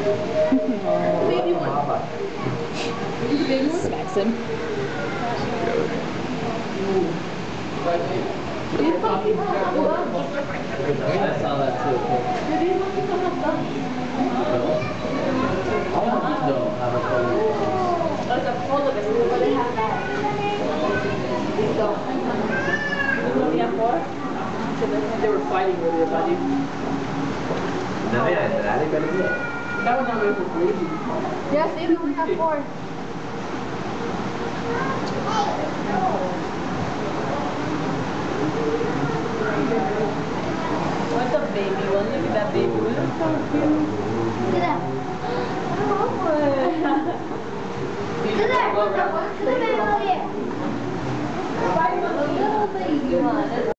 Baby one. Baby one. Smacks him. I saw that too. All of these don't have a Colobus. There's a Colobus, but they have that. These don't. You only have 4? They were fighting with your buddy. No, yeah, that ain't gonna be it. That one not really crazy. Yeah, see, they only have 4. What's a baby one? Look at that baby one. That's so cute.